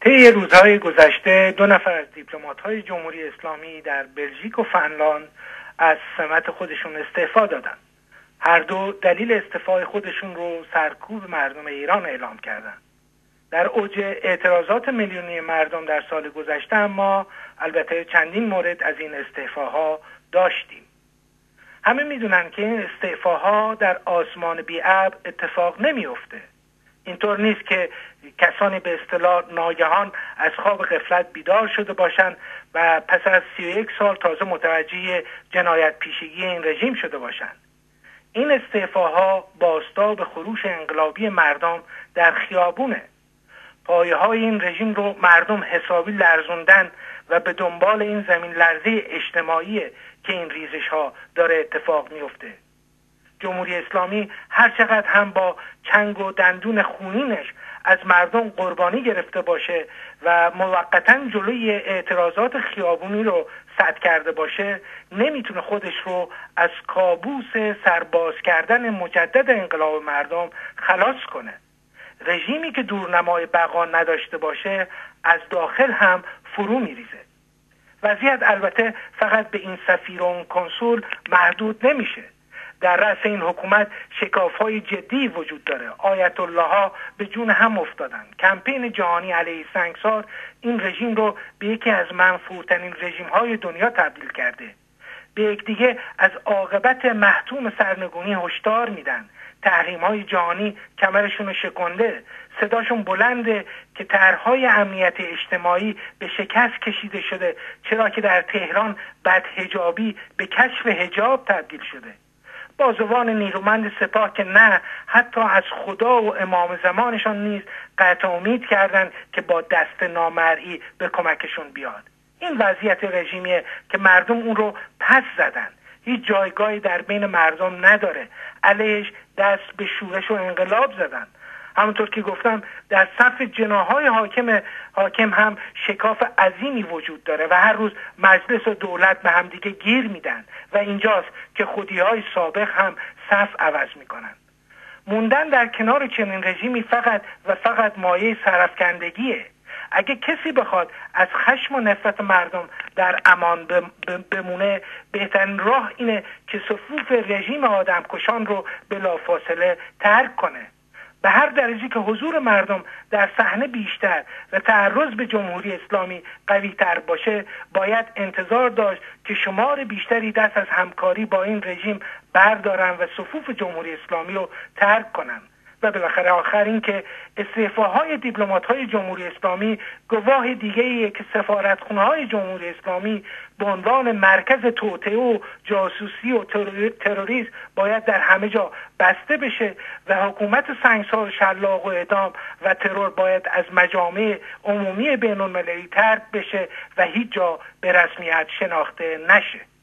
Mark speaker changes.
Speaker 1: طی روزهای گذشته 2 نفر از دیپلمات‌های جمهوری اسلامی در بلژیک و فنلاند از سمت خودشون استعفا دادند. هر دو دلیل استعفای خودشون رو سرکوب مردم ایران اعلام کردند. در اوج اعتراضات میلیونی مردم در سال گذشته اما البته چندین مورد از این استعفاها داشتیم. همه میدونن که این استعفاها در آسمان بی‌ابر اتفاق نمیفته. اینطور نیست که کسانی به اصطلاح ناگهان از خواب غفلت بیدار شده باشند و پس از 31 سال تازه متوجه جنایت پیشگی این رژیم شده باشند. این استعفاها بازتاب خروش انقلابی مردم در خیابونه. پایه‌های این رژیم رو مردم حسابی لرزوندن و به دنبال این زمین لرزه اجتماعی که این ریزش ها داره اتفاق میفته. جمهوری اسلامی هر چقدر هم با چنگ و دندون خونینش از مردم قربانی گرفته باشه و موقتاً جلوی اعتراضات خیابونی رو سد کرده باشه، نمیتونه خودش رو از کابوس سرباز کردن مجدد انقلاب مردم خلاص کنه. رژیمی که دورنمای بقا نداشته باشه از داخل هم فرو میریزه. وضعیت البته فقط به این سفیر و اون کنسول محدود نمیشه. در رأس این حکومت شکاف‌های جدی وجود داره. آیت الله ها به جون هم افتادن. کمپین جهانی علیه سنگسار این رژیم رو به یکی از منفورترین رژیم‌های دنیا تبدیل کرده. به یکدیگه از عاقبت محتوم سرنگونی هشدار میدن. تحریم‌های جهانی کمرشون شکنده، صداشون بلنده که طرح‌های امنیت اجتماعی به شکست کشیده شده، چرا که در تهران بدحجابی به کشف حجاب تبدیل شده. بازوان نیرومند سپاه که نه حتی از خدا و امام زمانشان نیز قطع امید کردند که با دست نامرئی به کمکشون بیاد. این وضعیت رژیمیه که مردم اون رو پس زدن. هیچ جایگاهی در بین مردم نداره. علیهش دست به شورش و انقلاب زدن. همونطور که گفتم در صف جناح‌های حاکم هم شکاف عظیمی وجود داره و هر روز مجلس و دولت به هم دیگه گیر میدن و اینجاست که خودی‌های سابق هم صف عوض میکنن. موندن در کنار چنین رژیمی فقط مایه سرافکندگیه. اگه کسی بخواد از خشم و نفرت مردم در امان بمونه، بهترین راه اینه که صفوف رژیم آدمکشان رو بلافاصله ترک کنه. به هر درجه که حضور مردم در صحنه بیشتر و تعرض به جمهوری اسلامی قوی تر باشه، باید انتظار داشت که شمار بیشتری دست از همکاری با این رژیم بردارن و صفوف جمهوری اسلامی رو ترک کنن. و بالاخره آخر این که استعفاهای دیپلمات‌های جمهوری اسلامی گواه دیگه‌ایه که سفارتخونه‌های جمهوری اسلامی به عنوان مرکز توطئه و جاسوسی و تروریسم باید در همه جا بسته بشه و حکومت سنگسار شلاق و اعدام و ترور باید از مجامع عمومی بین‌المللی ترک بشه و هیچ جا به رسمیت شناخته نشه.